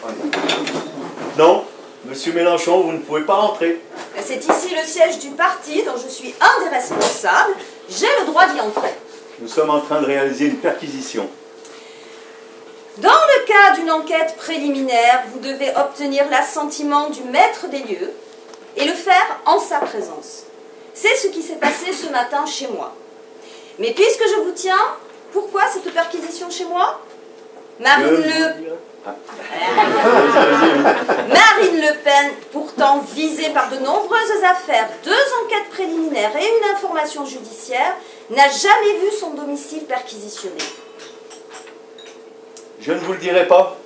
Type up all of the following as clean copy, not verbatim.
Non, Monsieur Mélenchon, vous ne pouvez pas entrer. C'est ici le siège du parti dont je suis un des responsables. J'ai le droit d'y entrer. Nous sommes en train de réaliser une perquisition. Dans le cas d'une enquête préliminaire, vous devez obtenir l'assentiment du maître des lieux et le faire en sa présence. C'est ce qui s'est passé ce matin chez moi. Mais puisque je vous tiens, pourquoi cette perquisition chez moi? Marine Le Pen, pourtant visée par de nombreuses affaires, 2 enquêtes préliminaires et une information judiciaire, n'a jamais vu son domicile perquisitionné. Je ne vous le dirai pas.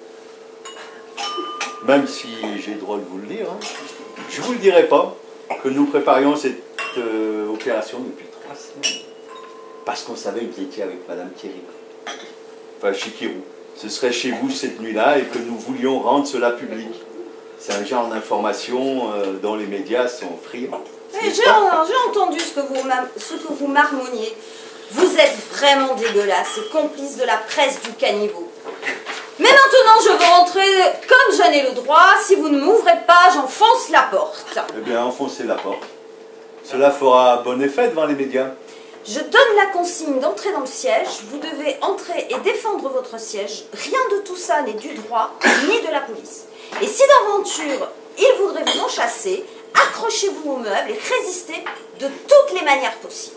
Même si j'ai le droit de vous le dire. Je ne vous le dirai pas que nous préparions cette opération depuis 3 semaines. Parce qu'on savait que vous étiez avec Madame Thierry. Enfin, chez Kirou. Ce serait chez vous cette nuit-là et que nous voulions rendre cela public. C'est un genre d'information dont les médias sont friands. J'ai entendu ce que vous marmonniez. Vous êtes vraiment dégueulasse et complice de la presse du caniveau. Mais maintenant, je veux rentrer comme j'en ai le droit. Si vous ne m'ouvrez pas, j'enfonce la porte. Eh bien, enfoncez la porte. Cela fera bon effet devant les médias. Je donne la consigne d'entrer dans le siège. Vous devez entrer et défendre votre siège. Rien de tout ça n'est du droit ni de la police. Et si d'aventure, il voudrait vous en chasser, accrochez-vous aux meubles et résistez de toutes les manières possibles.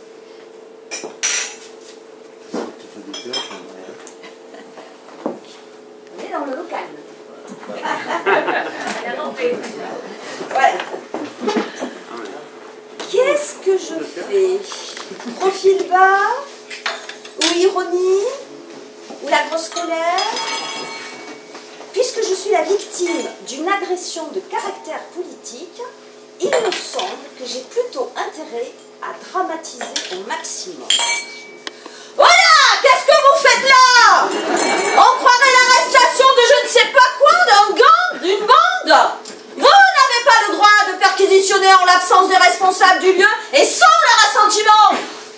On est dans le local. Voilà. Qu'est-ce que je fais? Profil bas? Ou ironie? Ou la grosse colère? Puisque je suis la victime d'une agression de caractère politique, il me semble que j'ai plutôt intérêt à dramatiser au maximum. Voilà! Qu'est-ce que vous faites là? On croirait l'arrestation de je ne sais pas quoi, d'un gang, d'une bande. Vous n'avez pas le droit de perquisitionner en l'absence des responsables du lieu et sans leur assentiment.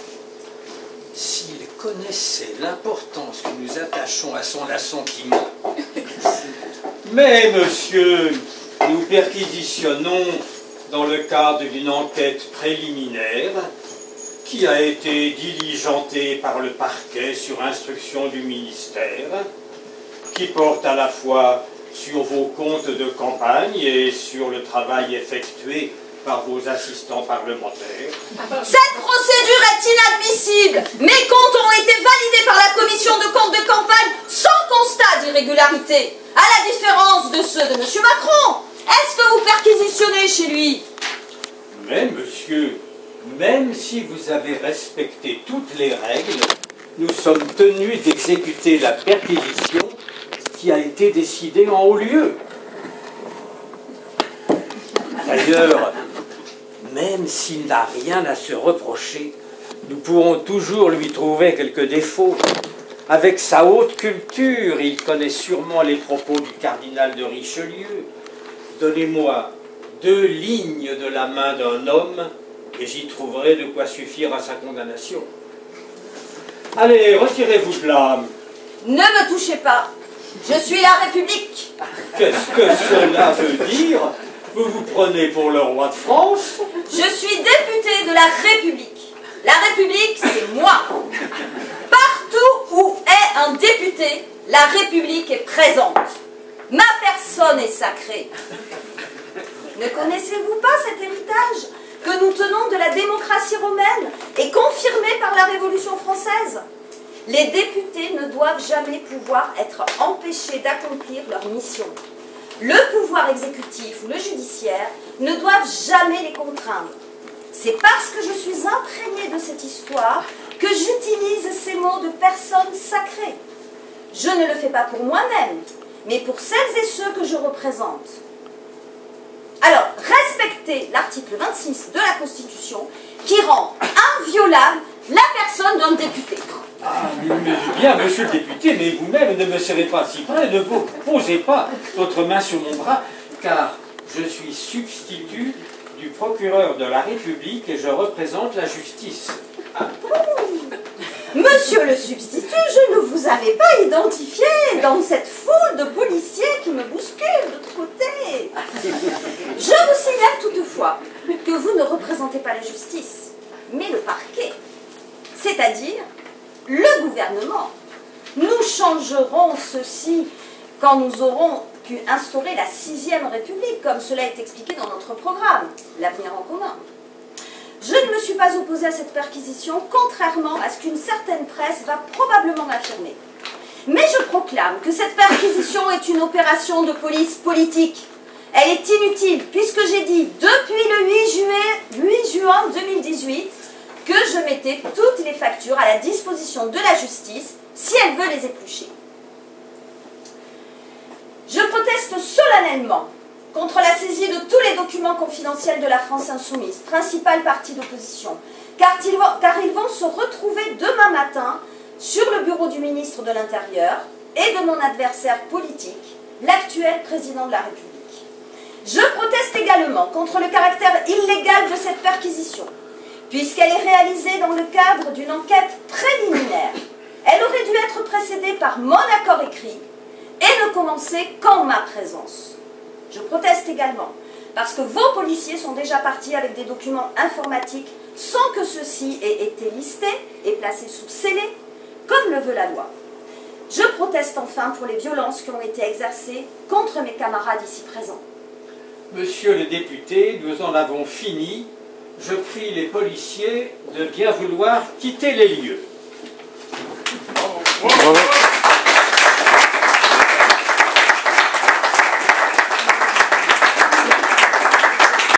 S'il connaissait l'importance que nous attachons à son assentiment. Mais, monsieur, nous perquisitionnons dans le cadre d'une enquête préliminaire qui a été diligentée par le parquet sur instruction du ministère, qui porte à la fois sur vos comptes de campagne et sur le travail effectué par vos assistants parlementaires. Cette procédure est inadmissible. Mes comptes ont été validés par la commission de comptes de campagne sans constat d'irrégularité, à la différence de ceux de M. Macron. Est-ce que vous perquisitionnez chez lui? Mais, monsieur, même si vous avez respecté toutes les règles, nous sommes tenus d'exécuter la perquisition qui a été décidée en haut lieu. D'ailleurs, même s'il n'a rien à se reprocher, nous pourrons toujours lui trouver quelques défauts. Avec sa haute culture, il connaît sûrement les propos du cardinal de Richelieu. Donnez-moi 2 lignes de la main d'un homme et j'y trouverai de quoi suffire à sa condamnation. Allez, retirez-vous de là. Ne me touchez pas. Je suis la République. Qu'est-ce que cela veut dire? Vous vous prenez pour le roi de France? Je suis députée de la République. La République, c'est moi. Partout où est un député, la République est présente. Ma personne est sacrée. Ne connaissez-vous pas cet héritage que nous tenons de la démocratie romaine et confirmé par la Révolution française? Les députés ne doivent jamais pouvoir être empêchés d'accomplir leur mission. Le pouvoir exécutif ou le judiciaire ne doivent jamais les contraindre. C'est parce que je suis imprégnée de cette histoire que j'utilise ces mots de personne sacrée. Je ne le fais pas pour moi-même, mais pour celles et ceux que je représente. Alors, respectez l'article 26 de la Constitution qui rend inviolable la personne d'un député. Ah, mais bien, monsieur le député, mais vous-même ne me serrez pas si près, ne vous posez pas votre main sur mon bras, car je suis substitut du procureur de la République et je représente la justice. Monsieur le substitut, je ne vous avais pas identifié dans cette foule de policiers qui me bouscule de l'autre côté. Je vous signale toutefois que vous ne représentez pas la justice, mais le parquet, c'est-à-dire le gouvernement. Nous changerons ceci quand nous aurons pu instaurer la 6e République, comme cela est expliqué dans notre programme, l'avenir en commun. Je ne me suis pas opposée à cette perquisition, contrairement à ce qu'une certaine presse va probablement affirmer. Mais je proclame que cette perquisition est une opération de police politique. Elle est inutile, puisque j'ai dit depuis le 8 juin 2018 que je mettais toutes les factures à la disposition de la justice si elle veut les éplucher. Je proteste solennellement contre la saisie de tous les documents confidentiels de la France Insoumise, principal parti d'opposition, car ils vont se retrouver demain matin sur le bureau du ministre de l'Intérieur et de mon adversaire politique, l'actuel président de la République. Je proteste également contre le caractère illégal de cette perquisition, puisqu'elle est réalisée dans le cadre d'une enquête préliminaire. Elle aurait dû être précédée par mon accord écrit et ne commencer qu'en ma présence. Je proteste également parce que vos policiers sont déjà partis avec des documents informatiques sans que ceux-ci aient été listés et placés sous scellé, comme le veut la loi. Je proteste enfin pour les violences qui ont été exercées contre mes camarades ici présents. Monsieur le député, nous en avons fini. Je prie les policiers de bien vouloir quitter les lieux. Bravo.